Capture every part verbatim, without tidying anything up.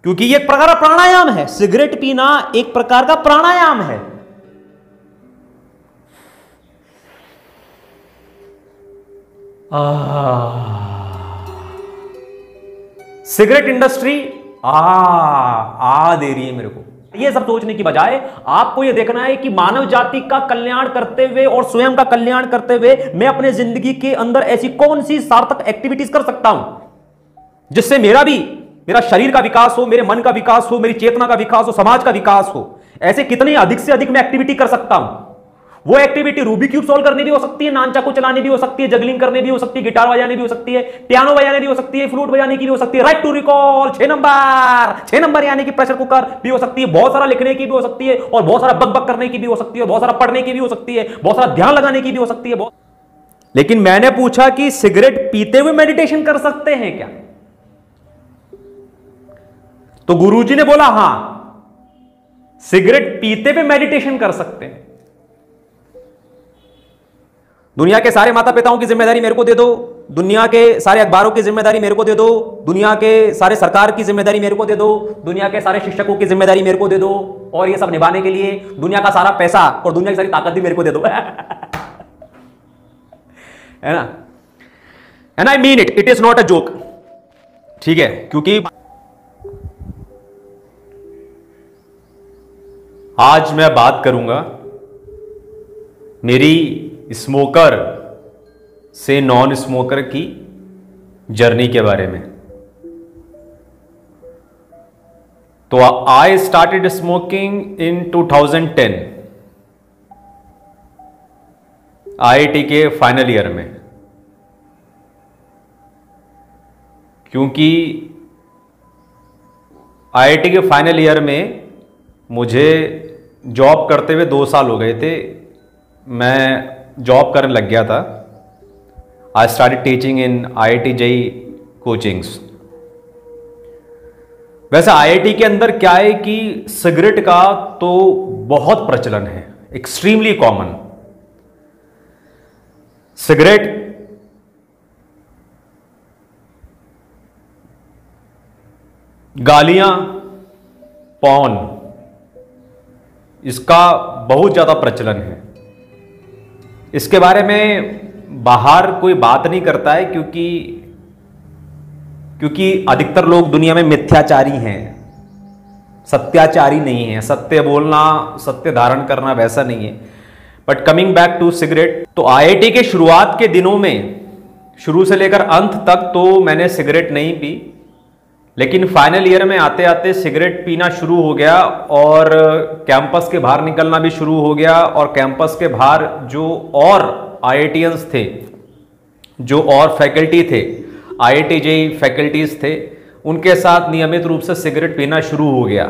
क्योंकि ये एक प्रकार का प्राणायाम है। सिगरेट पीना एक प्रकार का प्राणायाम है। आ, सिगरेट इंडस्ट्री आ आ दे रही है मेरे को। ये सब सोचने की बजाय आपको ये देखना है कि मानव जाति का कल्याण करते हुए और स्वयं का कल्याण करते हुए मैं अपने जिंदगी के अंदर ऐसी कौन सी सार्थक एक्टिविटीज कर सकता हूं जिससे मेरा भी मेरा शरीर का विकास हो, मेरे मन का विकास हो, मेरी चेतना का विकास हो, समाज का विकास हो। ऐसे कितनी अधिक से अधिक मैं एक्टिविटी कर सकता हूं। वो एक्टिविटी रूबिक क्यूब सॉल्व करनी भी हो सकती है, नानचा को चलाने भी हो सकती है, जगलिंग करने भी हो सकती है, गिटार बजाने भी हो सकती है, पियानो बजाने भी हो सकती है, फ्लूट बजाने की भी हो सकती है, राइट टू रिकॉल छह नंबर छह नंबर यानी कि प्रेशर कुकर भी हो सकती है, बहुत सारा लिखने की भी हो सकती है, और बहुत सारा बक बक करने की भी हो सकती है, बहुत सारा पढ़ने की भी हो सकती है, बहुत सारा ध्यान लगाने की भी हो सकती है। बहुत लेकिन मैंने पूछा कि सिगरेट पीते हुए मेडिटेशन कर सकते हैं क्या? तो गुरुजी ने बोला हां, सिगरेट पीते हुए मेडिटेशन कर सकते हैं। दुनिया के सारे माता पिताओं की जिम्मेदारी मेरे को दे दो, दुनिया के सारे अखबारों की जिम्मेदारी मेरे को दे दो, दुनिया के सारे सरकार की जिम्मेदारी मेरे को दे दो, दुनिया के सारे शिक्षकों की जिम्मेदारी मेरे को दे दो, और ये सब निभाने के लिए दुनिया का सारा पैसा और दुनिया की सारी ताकत भी मेरे को दे दो। है ना? And I mean it, it is not a joke. ठीक है, क्योंकि आज मैं बात करूंगा मेरी स्मोकर से नॉन स्मोकर की जर्नी के बारे में। तो I started smoking in two thousand ten IIT के फाइनल ईयर में, क्योंकि आईआईटी के फाइनल ईयर में मुझे जॉब करते हुए दो साल हो गए थे। मैं जॉब करने लग गया था। I started teaching in IIT JEE coachings. वैसे आईआईटी के अंदर क्या है कि सिगरेट का तो बहुत प्रचलन है, एक्सट्रीमली कॉमन। सिगरेट गालियां, पॉर्न, इसका बहुत ज्यादा प्रचलन है। इसके बारे में बाहर कोई बात नहीं करता है, क्योंकि क्योंकि अधिकतर लोग दुनिया में मिथ्याचारी हैं, सत्याचारी नहीं है। सत्य बोलना, सत्य धारण करना वैसा नहीं है। But coming back to cigarette, तो आईआईटी के शुरुआत के दिनों में, शुरू से लेकर अंत तक तो मैंने सिगरेट नहीं पी, लेकिन फाइनल ईयर में आते आते सिगरेट पीना शुरू हो गया और कैंपस के बाहर निकलना भी शुरू हो गया। और कैंपस के बाहर जो और आईआईटीएंस थे, जो और फैकल्टी थे, आईआईटी जेई फैकल्टीज थे, उनके साथ नियमित रूप से सिगरेट पीना शुरू हो गया।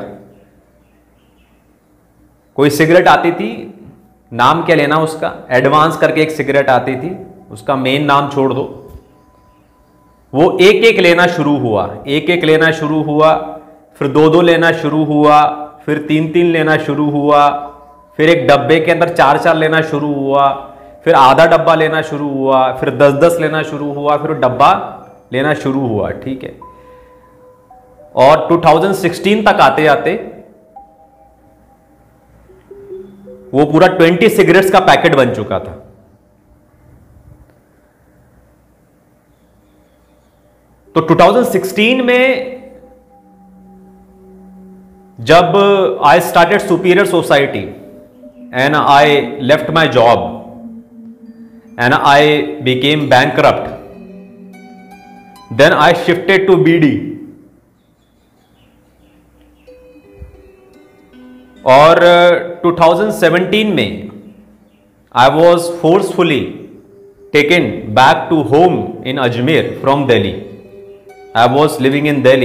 कोई सिगरेट आती थी, नाम क्या लेना उसका, एडवांस करके एक सिगरेट आती थी, उसका मेन नाम छोड़ दो, वो एक एक लेना शुरू हुआ, एक एक लेना शुरू हुआ, फिर दो दो लेना शुरू हुआ, फिर तीन तीन लेना शुरू हुआ, फिर एक डब्बे के अंदर चार चार लेना शुरू हुआ, फिर आधा डब्बा लेना शुरू हुआ, फिर दस दस लेना शुरू हुआ, फिर डब्बा लेना शुरू हुआ। ठीक है, और टू थाउजेंड सिक्सटीन तक आते आते वो पूरा ट्वेंटी सिगरेट्स का पैकेट बन चुका था। तो टू थाउजेंड सिक्सटीन में जब I started superior society and I left my job and I became bankrupt, then I shifted to beedi. और टू थाउजेंड सेवेंटीन में I was forcefully taken back to home in Ajmer from Delhi. I was living in Delhi.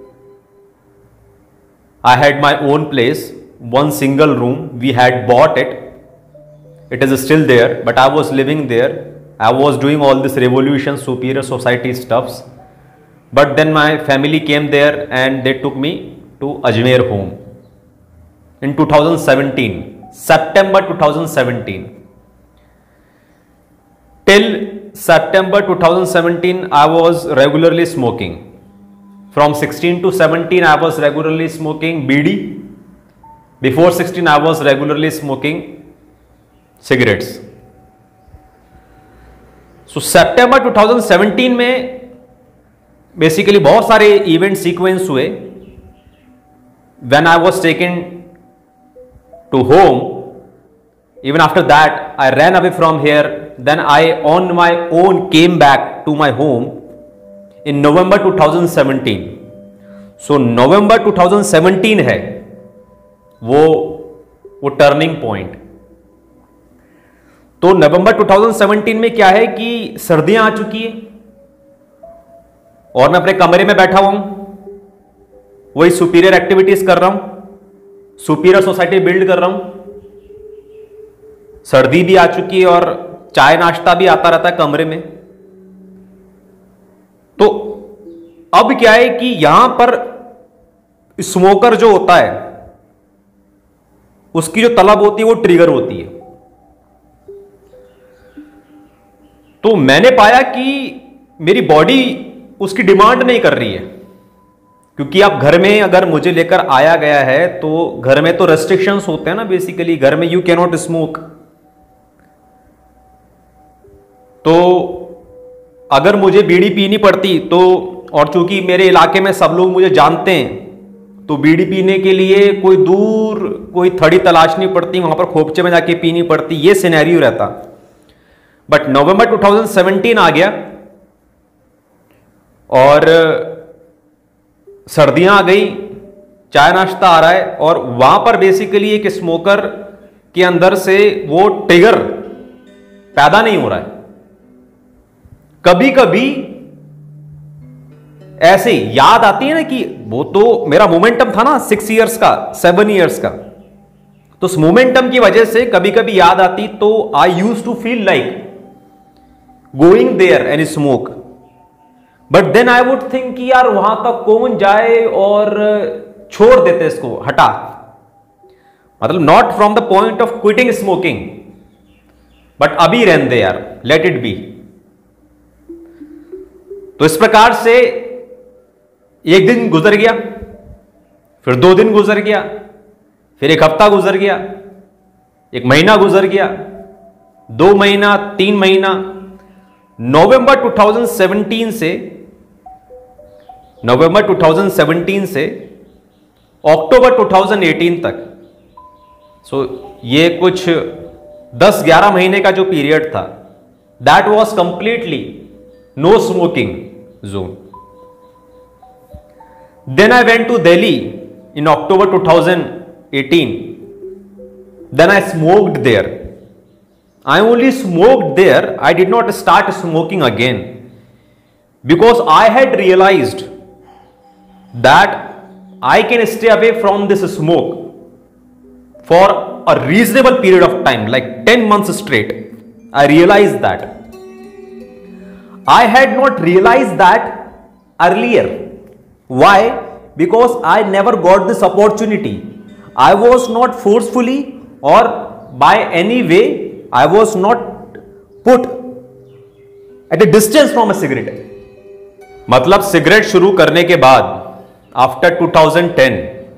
I had my own place, one single room. We had bought it. It is still there, but I was living there. I was doing all this revolution, superior society stuffs. But then my family came there and they took me to Ajmer home in two thousand seventeen, September two thousand seventeen. Till September two thousand seventeen, I was regularly smoking. From sixteen to seventeen, I was regularly smoking B D. Before sixteen, I was regularly smoking cigarettes. So September twenty seventeen में basically बहुत सारे event sequence हुए. When I was taken to home, even after that, I ran away from here. Then I, on my own, came back to my home in November twenty seventeen. So November twenty seventeen है वो वो turning point. तो नवंबर twenty seventeen में क्या है कि सर्दियां आ चुकी है और मैं अपने कमरे में बैठा हुआ हूं, वही सुपीरियर एक्टिविटीज कर रहा हूं, सुपीरियर सोसाइटी बिल्ड कर रहा हूं. सर्दी भी आ चुकी है और चाय नाश्ता भी आता रहता है कमरे में. तो अब क्या है कि यहां पर स्मोकर जो होता है उसकी जो तलब होती है वो ट्रिगर होती है. तो मैंने पाया कि मेरी बॉडी उसकी डिमांड नहीं कर रही है, क्योंकि आप घर में अगर मुझे लेकर आया गया है तो घर में तो रेस्ट्रिक्शंस होते हैं ना. बेसिकली घर में यू कैन नॉट स्मोक. तो अगर मुझे बीड़ी पीनी पड़ती तो, और चूंकि मेरे इलाके में सब लोग मुझे जानते हैं, तो बीड़ी पीने के लिए कोई दूर कोई थड़ी तलाशनी पड़ती, वहां पर खोपचे में जाके पीनी पड़ती, ये सिनेरियो रहता. बट नवंबर twenty seventeen आ गया और सर्दियां आ गई, चाय नाश्ता आ रहा है और वहां पर बेसिकली एक स्मोकर के अंदर से वो ट्रिगर पैदा नहीं हो रहा है. कभी कभी ऐसे याद आती है ना कि वो तो मेरा मोमेंटम था ना सिक्स इयर्स का, सेवन इयर्स का, तो उस मोमेंटम की वजह से कभी कभी याद आती. तो I use to feel like going there and smoke. But then I would think कि यार वहां तक कौन जाए और छोड़ देते इसको, हटा. मतलब not from the point of quitting smoking, but अभी रहने दे यार, लेट इट बी. तो इस प्रकार से एक दिन गुजर गया, फिर दो दिन गुजर गया, फिर एक हफ्ता गुजर गया, एक महीना गुजर गया, दो महीना, तीन महीना. नवंबर twenty seventeen से नवंबर twenty seventeen से अक्टूबर twenty eighteen तक, सो so, ये कुछ दस ग्यारह महीने का जो पीरियड था, that was completely no smoking zone. Then I went to Delhi in October twenty eighteen. Then I smoked there. I only smoked there. I did not start smoking again because I had realized that I can stay away from this smoke for a reasonable period of time, like ten months straight. I realized that. I had not realized that earlier. Why? Because I never got this opportunity. I was not forcefully or by any way, I was not put at a distance from a cigarette. मतलब cigarette शुरू करने के बाद after twenty ten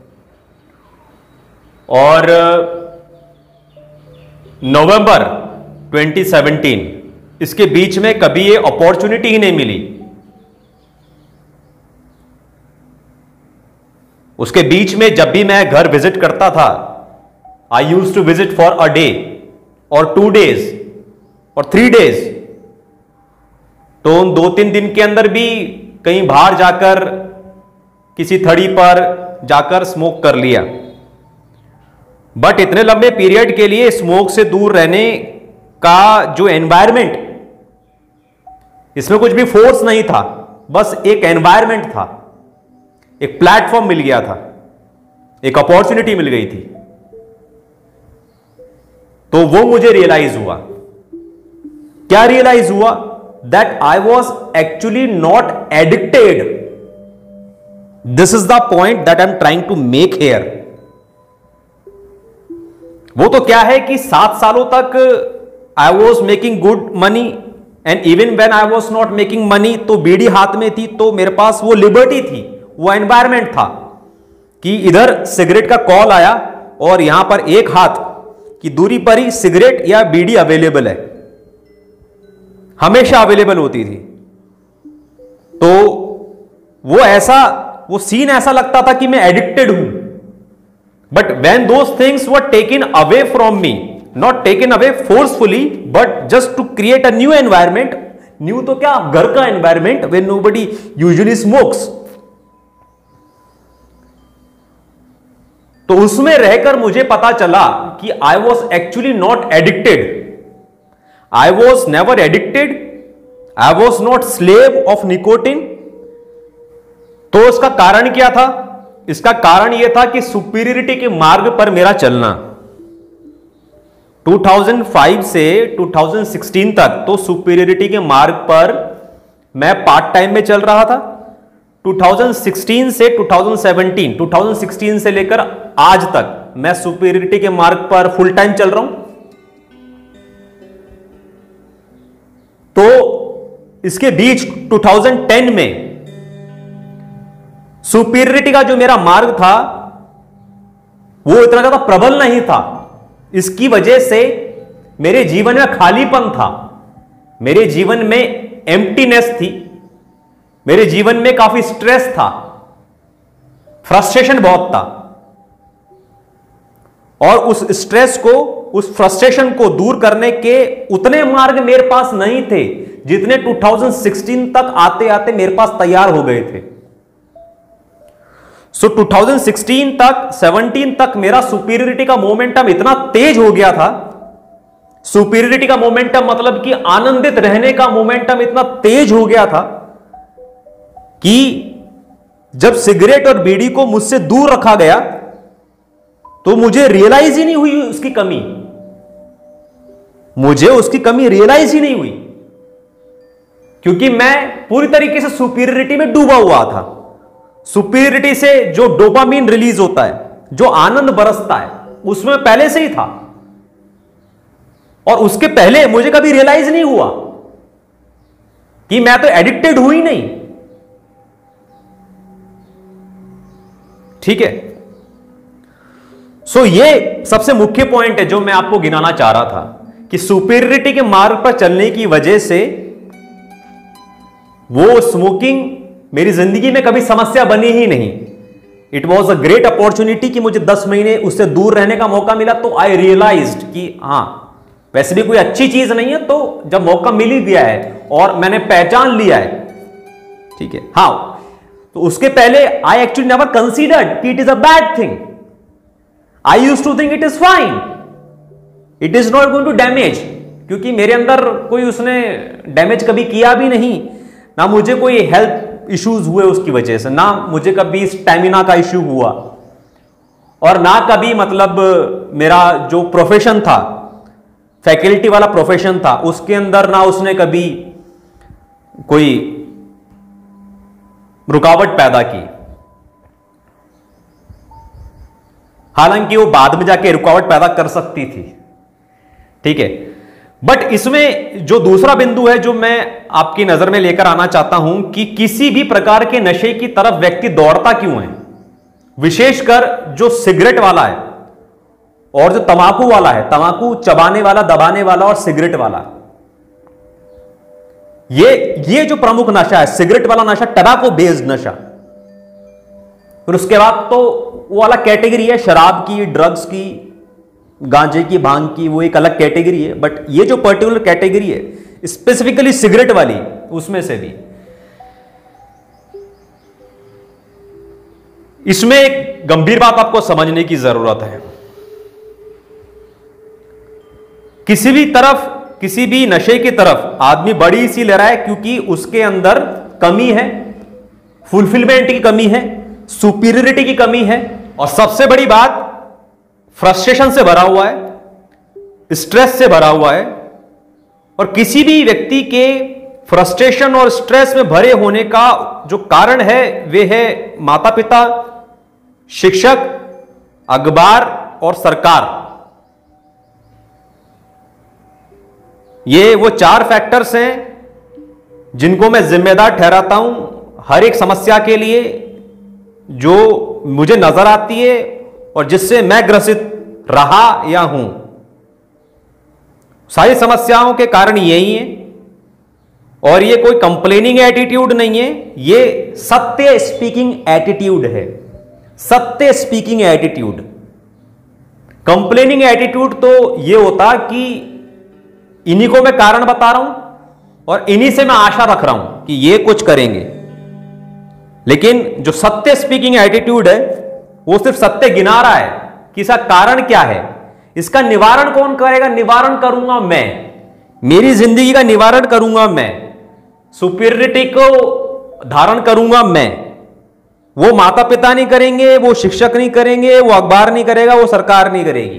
और नवंबर twenty seventeen, इसके बीच में कभी ये अपॉर्चुनिटी ही नहीं मिली. उसके बीच में जब भी मैं घर विजिट करता था, I use to visit for a day और टू डेज और थ्री डेज. तो उन दो तीन दिन के अंदर भी कहीं बाहर जाकर किसी थड़ी पर जाकर स्मोक कर लिया. बट इतने लंबे पीरियड के लिए स्मोक से दूर रहने का जो एनवायरमेंट, इसमें कुछ भी फोर्स नहीं था, बस एक एनवायरमेंट था, एक प्लेटफॉर्म मिल गया था, एक अपॉर्चुनिटी मिल गई थी. तो वो मुझे रियलाइज हुआ. क्या रियलाइज हुआ? That I was actually not addicted. This is the point that I am trying to make here. वो तो क्या है कि सात सालों तक I was making good money and even when I was not making money, तो बीड़ी हाथ में थी, तो मेरे पास वो लिबर्टी थी, वो एनवायरमेंट था कि इधर सिगरेट का कॉल आया और यहां पर एक हाथ की दूरी पर ही सिगरेट या बीड़ी अवेलेबल है, हमेशा अवेलेबल होती थी। तो वो ऐसा वो सीन ऐसा लगता था कि मैं एडिक्टेड हूं। But when those things were taken away from me, not taken away forcefully but just to create a new environment, new तो क्या, घर का environment when nobody usually smokes, तो उसमें रहकर मुझे पता चला कि I was actually not addicted, I was never addicted, I was not slave of nicotine. तो इसका कारण क्या था? इसका कारण यह था कि सुपीरियरिटी के मार्ग पर मेरा चलना। दो हज़ार पाँच से दो हज़ार सोलह तक तो सुपीरियरिटी के मार्ग पर मैं पार्ट टाइम में चल रहा था। दो हज़ार सोलह से दो हज़ार सत्रह, दो हज़ार सोलह से लेकर आज तक मैं सुपीरियरिटी के मार्ग पर फुल टाइम चल रहा हूं। तो इसके बीच दो हज़ार दस में सुपीरियरिटी का जो मेरा मार्ग था वो इतना ज्यादा प्रबल नहीं था। इसकी वजह से मेरे जीवन में खालीपन था, मेरे जीवन में एम्प्टीनेस थी, मेरे जीवन में काफी स्ट्रेस था, फ्रस्ट्रेशन बहुत था। और उस स्ट्रेस को, उस फ्रस्ट्रेशन को दूर करने के उतने मार्ग मेरे पास नहीं थे जितने दो हज़ार सोलह तक आते आते मेरे पास तैयार हो गए थे। सो so, दो हज़ार सोलह तक, सत्रह तक मेरा सुपीरियरिटी का मोमेंटम इतना तेज हो गया था। सुपीरियरिटी का मोमेंटम मतलब कि आनंदित रहने का मोमेंटम इतना तेज हो गया था कि जब सिगरेट और बीड़ी को मुझसे दूर रखा गया तो मुझे रियलाइज ही नहीं हुई उसकी कमी, मुझे उसकी कमी रियलाइज ही नहीं हुई, क्योंकि मैं पूरी तरीके से सुपीरियरिटी में डूबा हुआ था। सुपीरियरिटी से जो डोपामीन रिलीज होता है, जो आनंद बरसता है, उसमें पहले से ही था। और उसके पहले मुझे कभी रियलाइज नहीं हुआ कि मैं तो एडिक्टेड हुई नहीं। ठीक है, सो so ये सबसे मुख्य पॉइंट है जो मैं आपको गिनाना चाह रहा था कि सुपीरियरिटी के मार्ग पर चलने की वजह से वो स्मोकिंग मेरी जिंदगी में कभी समस्या बनी ही नहीं। It was a great opportunity कि मुझे दस महीने उससे दूर रहने का मौका मिला। तो आई रियलाइज्ड कि हाँ, वैसे भी कोई अच्छी चीज नहीं है, तो जब मौका मिल ही गया है और मैंने पहचान लिया है, ठीक है। हाँ, तो उसके पहले आई एक्चुअली नेवर कंसीडर्ड कि it is a bad thing. I used to think it is fine, it is not going to damage, क्योंकि मेरे अंदर कोई उसने डैमेज कभी किया भी नहीं, ना मुझे कोई हेल्थ इश्यूज हुए उसकी वजह से, ना मुझे कभी स्टैमिना का इश्यू हुआ, और ना कभी मतलब मेरा जो प्रोफेशन था, फैकल्टी वाला प्रोफेशन था, उसके अंदर ना उसने कभी कोई रुकावट पैदा की। हालांकि वो बाद में जाके रुकावट पैदा कर सकती थी, ठीक है। बट इसमें जो दूसरा बिंदु है जो मैं आपकी नजर में लेकर आना चाहता हूं कि किसी भी प्रकार के नशे की तरफ व्यक्ति दौड़ता क्यों है, विशेषकर जो सिगरेट वाला है और जो तंबाकू वाला है, तंबाकू चबाने वाला, दबाने वाला और सिगरेट वाला, ये ये जो प्रमुख नशा है, सिगरेट वाला नशा, टबैको बेस्ड नशा। फिर उसके बाद तो वो अलग कैटेगरी है, शराब की, ड्रग्स की, गांजे की, भांग की, वो एक अलग कैटेगरी है। बट ये जो पर्टिकुलर कैटेगरी है स्पेसिफिकली सिगरेट वाली, उसमें से भी इसमें एक गंभीर बात आपको समझने की जरूरत है। किसी भी तरफ, किसी भी नशे की तरफ आदमी बढ़ी इसी ले रहा है क्योंकि उसके अंदर कमी है, फुलफिलमेंट की कमी है, सुपीरियरिटी की कमी है, और सबसे बड़ी बात फ्रस्ट्रेशन से भरा हुआ है, स्ट्रेस से भरा हुआ है। और किसी भी व्यक्ति के फ्रस्ट्रेशन और स्ट्रेस में भरे होने का जो कारण है वे है माता पिता, शिक्षक, अखबार और सरकार। ये वो चार फैक्टर्स हैं जिनको मैं जिम्मेदार ठहराता हूं हर एक समस्या के लिए, जो मुझे नजर आती है और जिससे मैं ग्रसित रहा या हूं, सारी समस्याओं के कारण यही है। और ये कोई कंप्लेनिंग एटीट्यूड नहीं है, ये सत्य स्पीकिंग एटीट्यूड है। सत्य स्पीकिंग एटीट्यूड। कंप्लेनिंग एटीट्यूड तो ये होता कि इन्हीं को मैं कारण बता रहा हूं और इन्हीं से मैं आशा रख रहा हूं कि ये कुछ करेंगे। लेकिन जो सत्य स्पीकिंग एटीट्यूड है वो सिर्फ सत्य गिना रहा है कि इसका कारण क्या है, इसका निवारण कौन करेगा। निवारण करूंगा मैं, मेरी जिंदगी का निवारण करूंगा मैं, सुपीरियरिटी को धारण करूंगा मैं। वो माता पिता नहीं करेंगे, वो शिक्षक नहीं करेंगे, वो अखबार नहीं करेगा, वो सरकार नहीं करेगी।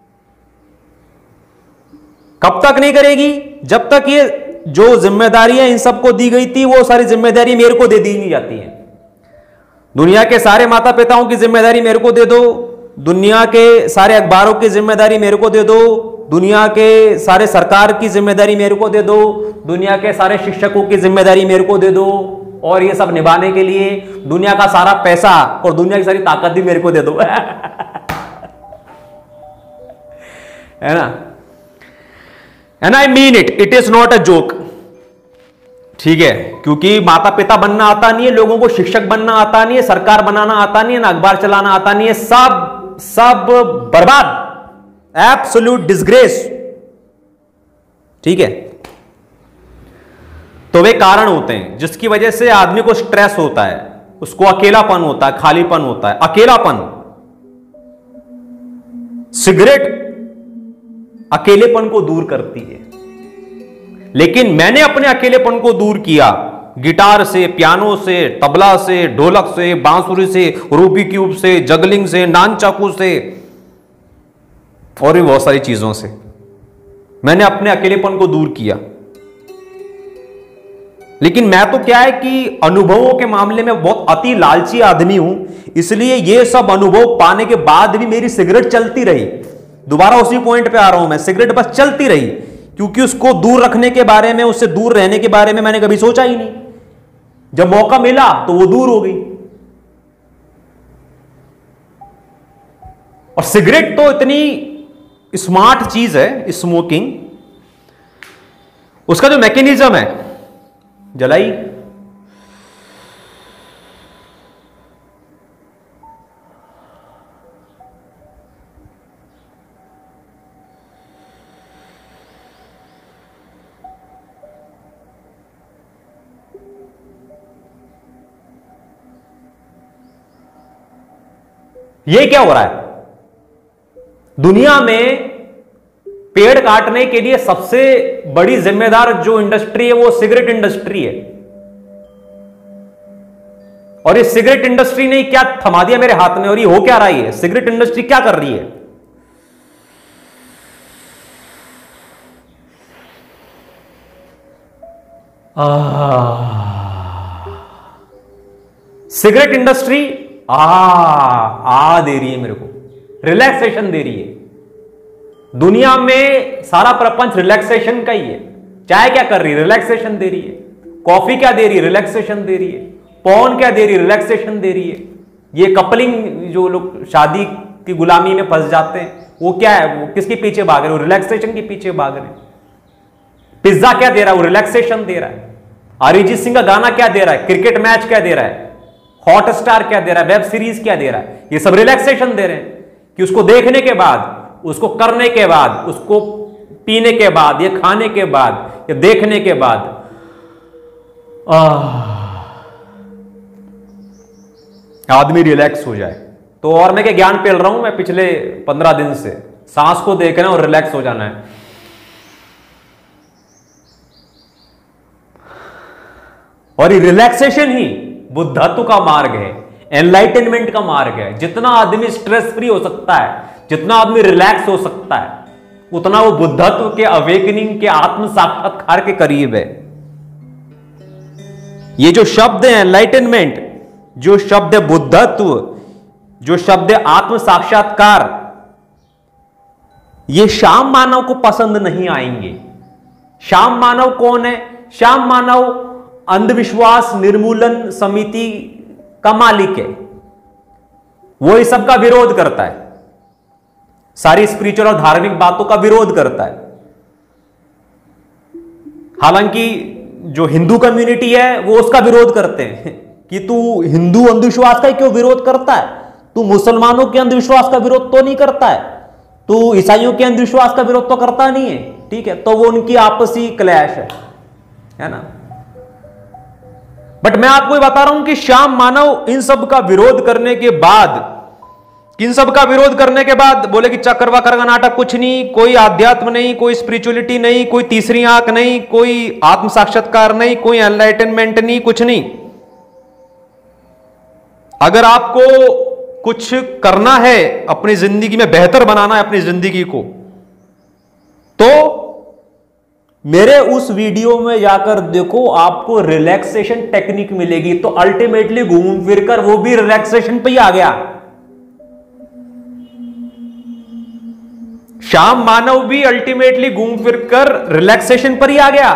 कब तक नहीं करेगी? जब तक ये जो जिम्मेदारियां इन सबको दी गई थी वो सारी जिम्मेदारी मेरे को दे दी नहीं जाती हैं। दुनिया के सारे माता पिताओं की जिम्मेदारी मेरे को दे दो, दुनिया के सारे अखबारों की जिम्मेदारी मेरे को दे दो, दुनिया के सारे सरकार की जिम्मेदारी मेरे को दे दो, दुनिया के सारे शिक्षकों की जिम्मेदारी मेरे को दे दो, और ये सब निभाने के लिए दुनिया का सारा पैसा और दुनिया की सारी ताकत भी मेरे को दे दो। है ना? And I mean it, it is not a joke. ठीक है, क्योंकि माता पिता बनना आता नहीं है, लोगों को शिक्षक बनना आता नहीं है, सरकार बनाना आता नहीं है, ना अखबार चलाना आता नहीं है, सब सब बर्बाद, एब्सोल्यूट डिसग्रेस। ठीक है, तो वे कारण होते हैं जिसकी वजह से आदमी को स्ट्रेस होता है, उसको अकेलापन होता है, खालीपन होता है। अकेलापन, सिगरेट अकेलेपन को दूर करती है, लेकिन मैंने अपने अकेलेपन को दूर किया गिटार से, पियानो से, तबला से, ढोलक से, बांसुरी से, रूबी क्यूब से, जगलिंग से, नान चाकू से और भी बहुत सारी चीजों से मैंने अपने अकेलेपन को दूर किया। लेकिन मैं तो क्या है कि अनुभवों के मामले में बहुत अति लालची आदमी हूं, इसलिए ये सब अनुभव पाने के बाद भी मेरी सिगरेट चलती रही। दोबारा उसी पॉइंट पे आ रहा हूं मैं, सिगरेट बस चलती रही क्योंकि उसको दूर रखने के बारे में, उससे दूर रहने के बारे में मैंने कभी सोचा ही नहीं। जब मौका मिला तो वो दूर हो गई। और सिगरेट तो इतनी स्मार्ट चीज है, स्मोकिंग, उसका जो मैकेनिज्म है, जलाई, ये क्या हो रहा है दुनिया में? पेड़ काटने के लिए सबसे बड़ी जिम्मेदार जो इंडस्ट्री है वो सिगरेट इंडस्ट्री है। और ये सिगरेट इंडस्ट्री ने क्या थमा दिया मेरे हाथ में, और ये हो क्या रही है? सिगरेट इंडस्ट्री क्या कर रही है? सिगरेट इंडस्ट्री आ आ दे रही है मेरे को, रिलैक्सेशन दे रही है। दुनिया में सारा प्रपंच रिलैक्सेशन का ही है। चाय क्या कर रही है? रिलैक्सेशन दे रही है। कॉफी क्या दे रही है? रिलैक्सेशन दे रही है। पॉर्न क्या दे रही है? रिलैक्सेशन दे रही है। ये कपलिंग जो लोग शादी की गुलामी में फंस जाते हैं, वो क्या है? वो किसके पीछे भाग रहे हैं? वो रिलैक्सेशन के पीछे भाग रहे हैं। पिज्जा क्या दे रहा है? वो रिलैक्सेशन दे रहा है। अरिजीत सिंह का गाना क्या दे रहा है? क्रिकेट मैच क्या दे रहा है? हॉट स्टार क्या दे रहा है? वेब सीरीज क्या दे रहा है? ये सब रिलैक्सेशन दे रहे हैं कि उसको देखने के बाद, उसको करने के बाद, उसको पीने के बाद, ये खाने के बाद, ये देखने के बाद आदमी रिलैक्स हो जाए। तो और मैं क्या ज्ञान पेल रहा हूं मैं पिछले पंद्रह दिन से, सांस को देखना और रिलैक्स हो जाना है। और ये रिलैक्सेशन ही बुद्धत्व का मार्ग है, एनलाइटनमेंट का मार्ग है। जितना आदमी स्ट्रेस फ्री हो सकता है, जितना आदमी रिलैक्स हो सकता है, उतना वो बुद्धत्व के अवेकनिंग के आत्म साक्षात्कार के करीब है। ये जो शब्द है एनलाइटनमेंट, जो शब्द है बुद्धत्व, जो शब्द है आत्म साक्षात्कार, ये श्याम मानव को पसंद नहीं आएंगे। श्याम मानव कौन है? श्याम मानव अंधविश्वास निर्मूलन समिति का मालिक है। वो इस सब का विरोध करता है, सारी स्पिरिचुअल और धार्मिक बातों का विरोध करता है। हालांकि जो हिंदू कम्युनिटी है वो उसका विरोध करते हैं कि तू हिंदू अंधविश्वास का क्यों विरोध करता है, तू मुसलमानों के अंधविश्वास का विरोध तो नहीं करता है, तू ईसाइयों के अंधविश्वास का विरोध तो करता नहीं है। ठीक है, तो वो उनकी आपसी क्लैश है, है ना। बट मैं आपको ये बता रहा हूं कि श्याम मानव इन सब का विरोध करने के बाद इन सब का विरोध करने के बाद बोले कि चक्कर वक्कर का नाटक कुछ नहीं, कोई आध्यात्म नहीं, कोई स्पिरिचुअलिटी नहीं, कोई तीसरी आंख नहीं, कोई आत्म साक्षात्कार नहीं, कोई एनलाइटनमेंट नहीं, कुछ नहीं। अगर आपको कुछ करना है अपनी जिंदगी में, बेहतर बनाना है अपनी जिंदगी को, तो मेरे उस वीडियो में जाकर देखो, आपको रिलैक्सेशन टेक्निक मिलेगी। तो अल्टीमेटली घूम फिरकर वो भी रिलैक्सेशन पे ही आ गया। श्याम मानव भी अल्टीमेटली घूम फिरकर रिलैक्सेशन पर ही आ गया।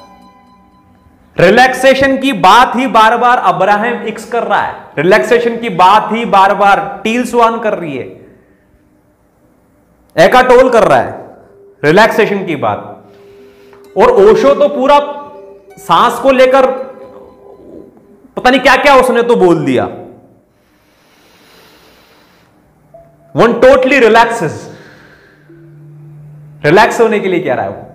रिलैक्सेशन की बात ही बार बार अब्राहम हिक्स कर रहा है, रिलैक्सेशन की बात ही बार बार टील स्वान कर रही है, एका टोल कर रहा है रिलैक्सेशन की बात। और ओशो तो पूरा सांस को लेकर पता नहीं क्या क्या उसने तो बोल दिया। वन टोटली रिलैक्सेस, रिलैक्स होने के लिए क्या रहा है वो।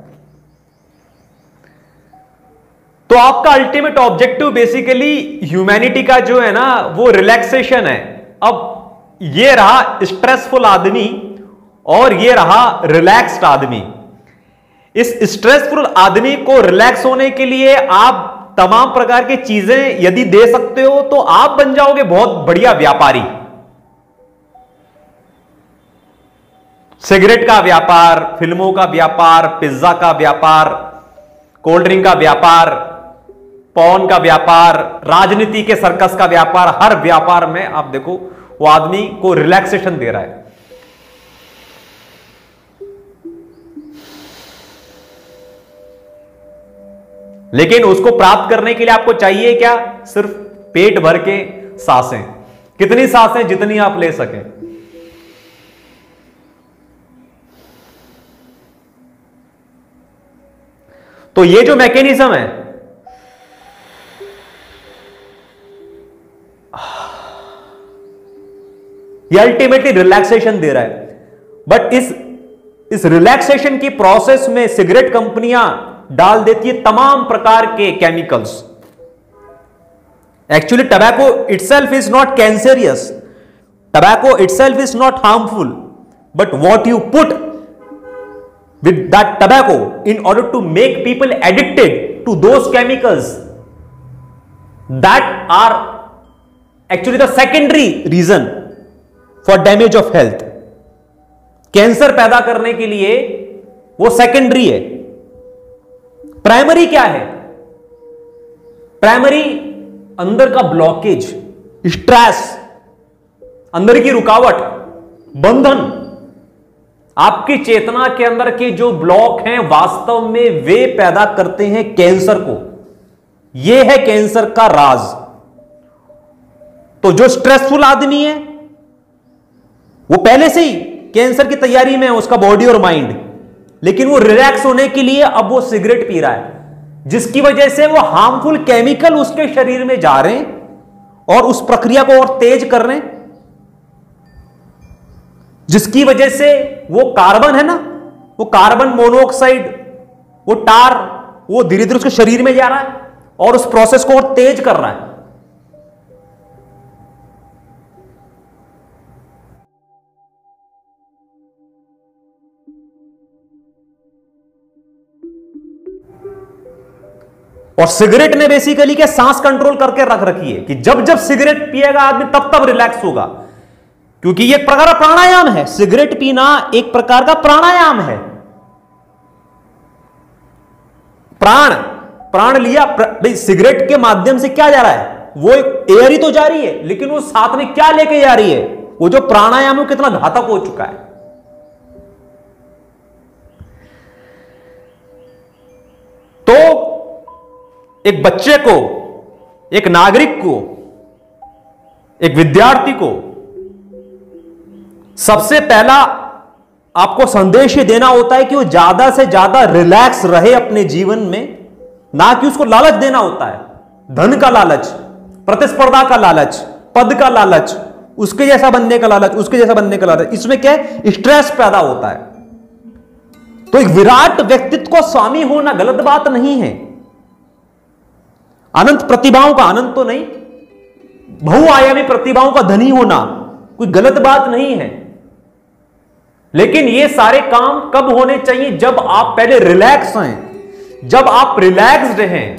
तो आपका अल्टीमेट ऑब्जेक्टिव बेसिकली ह्यूमैनिटी का जो है ना वो रिलैक्सेशन है। अब ये रहा स्ट्रेसफुल आदमी और ये रहा रिलैक्स्ड आदमी। इस स्ट्रेसफुल आदमी को रिलैक्स होने के लिए आप तमाम प्रकार की चीजें यदि दे सकते हो तो आप बन जाओगे बहुत बढ़िया व्यापारी। सिगरेट का व्यापार, फिल्मों का व्यापार, पिज्जा का व्यापार, कोल्ड ड्रिंक का व्यापार, पॉन का व्यापार, राजनीति के सर्कस का व्यापार, हर व्यापार में आप देखो वो आदमी को रिलैक्सेशन दे रहा है। लेकिन उसको प्राप्त करने के लिए आपको चाहिए क्या? सिर्फ पेट भर के सांसें। कितनी सांसें? जितनी आप ले सकें। तो ये जो मैकेनिज्म है, ये अल्टीमेटली रिलैक्सेशन दे रहा है। बट इस इस रिलैक्सेशन की प्रोसेस में सिगरेट कंपनियां डाल देती है तमाम प्रकार के chemicals. Actually tobacco itself is not cancerous, tobacco itself is not harmful, but what you put with that tobacco in order to make people addicted to those chemicals, that are actually the secondary reason for damage of health. Cancer पैदा करने के लिए वो secondary है। Primary क्या है? Primary अंदर का ब्लॉकेज, स्ट्रेस, अंदर की रुकावट, बंधन, आपकी चेतना के अंदर के जो ब्लॉक हैं वास्तव में वे पैदा करते हैं कैंसर को। यह है कैंसर का राज। तो जो स्ट्रेसफुल आदमी है वो पहले से ही कैंसर की तैयारी में है, उसका बॉडी और माइंड, लेकिन वो रिलैक्स होने के लिए अब वो सिगरेट पी रहा है, जिसकी वजह से वो हार्मफुल केमिकल उसके शरीर में जा रहे हैं और उस प्रक्रिया को और तेज कर रहे हैं, जिसकी वजह से वो कार्बन है ना, वो कार्बन मोनोऑक्साइड, वो टार, वो धीरे धीरे उसके शरीर में जा रहा है और उस प्रोसेस को और तेज कर रहा है। और सिगरेट ने बेसिकली क्या सांस कंट्रोल करके रख रखी है कि जब जब सिगरेट पिएगा आदमी तब तब रिलैक्स होगा, क्योंकि ये एक प्रकार का प्राणायाम है। सिगरेट पीना एक प्रकार का प्राणायाम है। प्राण प्राण लिया, भाई सिगरेट के माध्यम से क्या जा रहा है? वो एक एयर ही तो जा रही है, लेकिन वो साथ में क्या लेके जा रही है? वो जो प्राणायाम है कितना घातक हो चुका है। तो एक बच्चे को, एक नागरिक को, एक विद्यार्थी को सबसे पहला आपको संदेश ये देना होता है कि वो ज्यादा से ज्यादा रिलैक्स रहे अपने जीवन में, ना कि उसको लालच देना होता है, धन का लालच, प्रतिस्पर्धा का लालच, पद का लालच, उसके जैसा बनने का लालच, उसके जैसा बनने का लालच। इसमें क्या है, स्ट्रेस पैदा होता है। तो एक विराट व्यक्तित्व को स्वामी होना गलत बात नहीं है। अनंत प्रतिभाओं का, अनंत तो नहीं, बहुआयामी प्रतिभाओं का धनी होना कोई गलत बात नहीं है। लेकिन ये सारे काम कब होने चाहिए, जब आप पहले रिलैक्स हैं, जब आप रिलैक्स्ड हैं,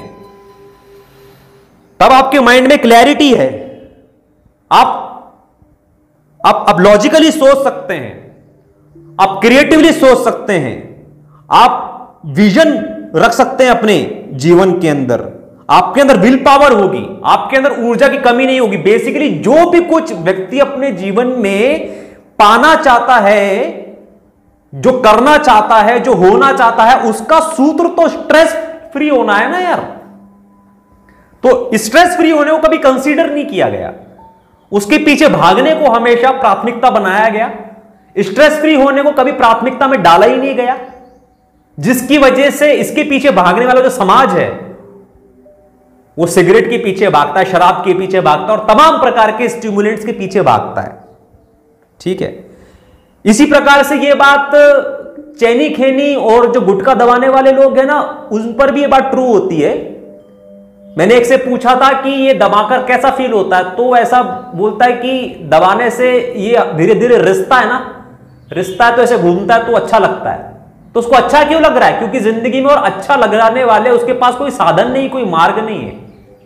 तब आपके माइंड में क्लैरिटी है, आप आप आप लॉजिकली सोच सकते हैं, आप क्रिएटिवली सोच सकते हैं, आप विजन रख सकते हैं अपने जीवन के अंदर, आपके अंदर विल पावर होगी, आपके अंदर ऊर्जा की कमी नहीं होगी। बेसिकली जो भी कुछ व्यक्ति अपने जीवन में पाना चाहता है, जो करना चाहता है, जो होना चाहता है, उसका सूत्र तो स्ट्रेस फ्री होना है ना यार। तो स्ट्रेस फ्री होने को कभी कंसीडर नहीं किया गया, उसके पीछे भागने को हमेशा प्राथमिकता बनाया गया, स्ट्रेस फ्री होने को कभी प्राथमिकता में डाला ही नहीं गया, जिसकी वजह से इसके पीछे भागने वाला जो समाज है वो सिगरेट के पीछे भागता है, शराब के पीछे भागता है और तमाम प्रकार के स्टिमुलेंट्स के पीछे भागता है। ठीक है, इसी प्रकार से ये बात चैनी खेनी और जो गुटखा दबाने वाले लोग हैं ना, उन पर भी ये बात ट्रू होती है। मैंने एक से पूछा था कि ये दबाकर कैसा फील होता है, तो ऐसा बोलता है कि दबाने से ये धीरे धीरे रिश्ता है ना, रिश्ता है तो ऐसे घूमता है तो अच्छा लगता है। तो उसको अच्छा क्यों लग रहा है, क्योंकि जिंदगी में और अच्छा लगाने वाले उसके पास कोई साधन नहीं, कोई मार्ग नहीं है।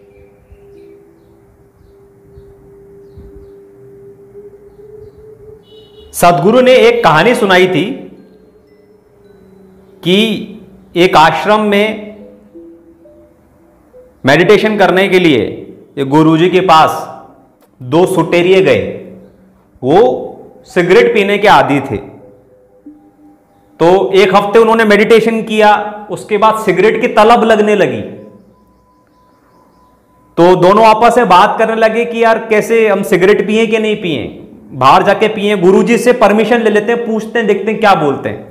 सदगुरु ने एक कहानी सुनाई थी कि एक आश्रम में मेडिटेशन करने के लिए एक गुरुजी के पास दो सुटेरिये गए। वो सिगरेट पीने के आदी थे, तो एक हफ्ते उन्होंने मेडिटेशन किया, उसके बाद सिगरेट की तलब लगने लगी। तो दोनों आपस में बात करने लगे कि यार कैसे हम सिगरेट पिए कि नहीं पिए, बाहर जाके पिए, गुरुजी से परमिशन ले लेते हैं, पूछते हैं, देखते हैं क्या बोलते हैं।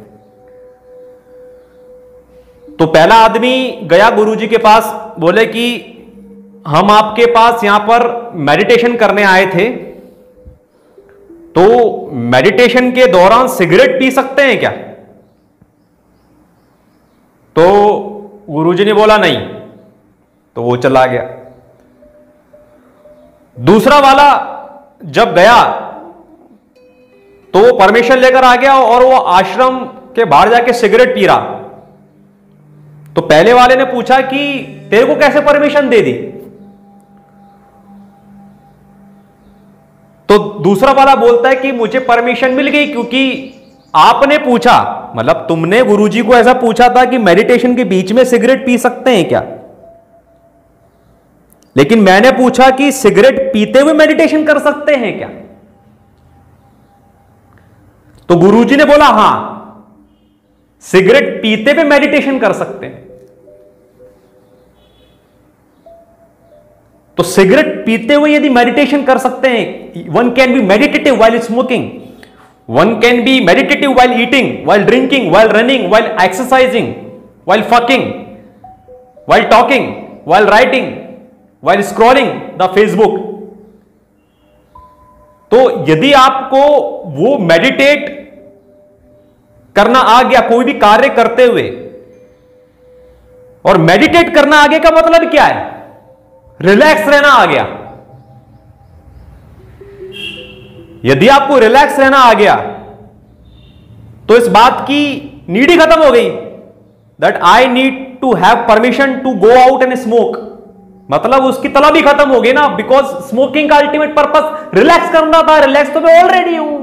तो पहला आदमी गया गुरुजी के पास, बोले कि हम आपके पास यहां पर मेडिटेशन करने आए थे, तो मेडिटेशन के दौरान सिगरेट पी सकते हैं क्या? तो गुरुजी ने बोला नहीं, तो वो चला गया। दूसरा वाला जब गया तो वो परमिशन लेकर आ गया और वो आश्रम के बाहर जाके सिगरेट पी रहा। तो पहले वाले ने पूछा कि तेरे को कैसे परमिशन दे दी? तो दूसरा वाला बोलता है कि मुझे परमिशन मिल गई क्योंकि आपने पूछा, मतलब तुमने गुरुजी को ऐसा पूछा था कि मेडिटेशन के बीच में सिगरेट पी सकते हैं क्या, लेकिन मैंने पूछा कि सिगरेट पीते हुए मेडिटेशन कर सकते हैं क्या? तो गुरुजी ने बोला हां, सिगरेट पीते हुए मेडिटेशन कर सकते हैं। तो सिगरेट पीते हुए यदि मेडिटेशन कर सकते हैं, one can be meditative while smoking, one can be meditative while eating, while drinking, while running, while exercising, while fucking, while talking, while writing, while scrolling the Facebook. तो यदि आपको वो मेडिटेट करना आ गया कोई भी कार्य करते हुए, और मेडिटेट करना आ गया का मतलब क्या है? रिलैक्स रहना आ गया। यदि आपको रिलैक्स रहना आ गया तो इस बात की नीड ही खत्म हो गई, that I need to have permission to go out and smoke. मतलब उसकी तलब ही खत्म हो गई ना, बिकॉज स्मोकिंग का अल्टीमेट पर्पस रिलैक्स करना था। रिलैक्स तो मैं ऑलरेडी हूं,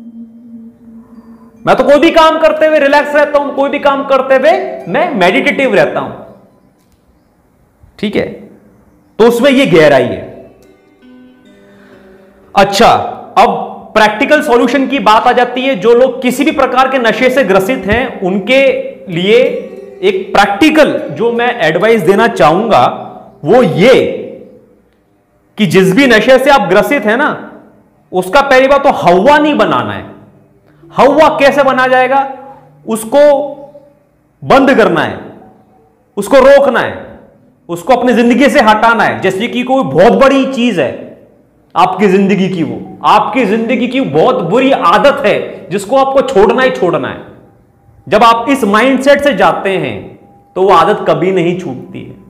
मैं तो कोई भी काम करते हुए रिलैक्स रहता हूं, कोई भी काम करते हुए मैं मेडिटेटिव रहता हूं। ठीक है, तो उसमें ये गहराई है। अच्छा, अब प्रैक्टिकल सॉल्यूशन की बात आ जाती है। जो लोग किसी भी प्रकार के नशे से ग्रसित हैं, उनके लिए एक प्रैक्टिकल जो मैं एडवाइस देना चाहूंगा वो ये कि जिस भी नशे से आप ग्रसित हैं ना, उसका पहली बात तो हवा नहीं बनाना है। हवा कैसे बना जाएगा, उसको बंद करना है, उसको रोकना है, उसको अपनी जिंदगी से हटाना है। जैसे कि कोई बहुत बड़ी चीज है आपकी जिंदगी की, वो आपकी जिंदगी की बहुत बुरी आदत है जिसको आपको छोड़ना ही छोड़ना है। जब आप इस माइंडसेट से जाते हैं तो वो आदत कभी नहीं छूटती है,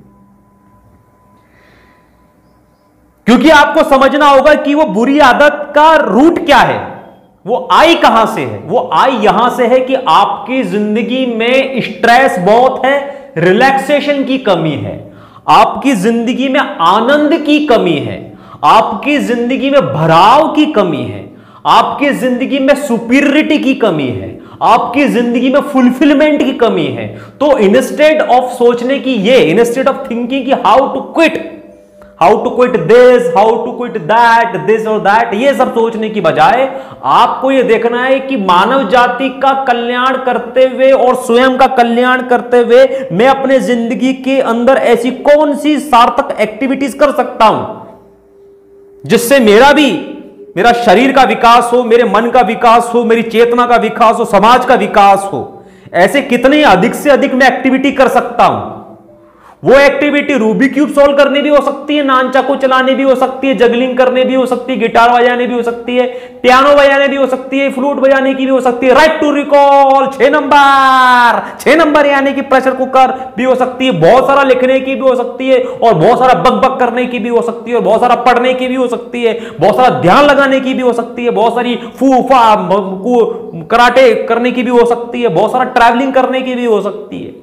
क्योंकि आपको समझना होगा कि वो बुरी आदत का रूट क्या है, वो आई कहां से है। वो आई यहां से है कि आपकी जिंदगी में स्ट्रेस बहुत है, रिलैक्सेशन की कमी है, आपकी जिंदगी में आनंद की कमी है, आपकी जिंदगी में भराव की कमी है, आपकी जिंदगी में सुपीरियरिटी की कमी है, आपकी जिंदगी में फुलफिलमेंट की कमी है। तो इंस्टेड ऑफ सोचने की ये, इंस्टेड ऑफ थिंकिंग कि how to quit, how to quit this, how to quit that, this और दैट, ये सब सोचने की बजाय आपको ये देखना है कि मानव जाति का कल्याण करते हुए और स्वयं का कल्याण करते हुए मैं अपने जिंदगी के अंदर ऐसी कौन सी सार्थक एक्टिविटीज कर सकता हूं जिससे मेरा भी, मेरा शरीर का विकास हो, मेरे मन का विकास हो, मेरी चेतना का विकास हो, समाज का विकास हो। ऐसे कितने अधिक से अधिक मैं एक्टिविटी कर सकता हूं। वो एक्टिविटी रूबी क्यूब सॉल्व करने भी हो सकती है, नानचाकू चलाने भी हो सकती है, जगलिंग करने भी हो सकती है, गिटार बजाने भी हो सकती है, पियानो बजाने भी हो सकती है, फ्लूट बजाने की भी हो सकती है, राइट टू रिकॉल छह नंबर, छह नंबर यानी कि प्रेशर कुकर भी हो सकती है, बहुत सारा लिखने की भी हो सकती है, और बहुत सारा बक बक करने की भी हो सकती है, और बहुत सारा पढ़ने की भी हो सकती है, बहुत सारा ध्यान लगाने की भी हो सकती है, बहुत सारी फू फा कराटे करने की भी हो सकती है, बहुत सारा ट्रैवलिंग करने की भी हो सकती है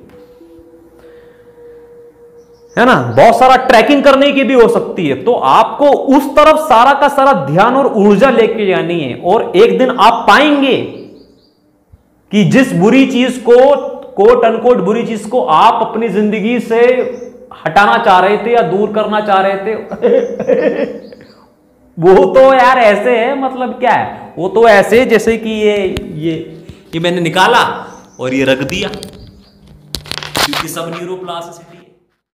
है ना, बहुत सारा ट्रैकिंग करने की भी हो सकती है। तो आपको उस तरफ सारा का सारा ध्यान और ऊर्जा लेके जानी है, और एक दिन आप पाएंगे कि जिस बुरी चीज को, कोट अनकोट बुरी चीज को आप अपनी जिंदगी से हटाना चाह रहे थे या दूर करना चाह रहे थे वो तो यार ऐसे है, मतलब क्या है, वो तो ऐसे जैसे कि ये ये ये मैंने निकाला और ये रख दिया, क्योंकि सब न्यूरोप्लास्टिसिटी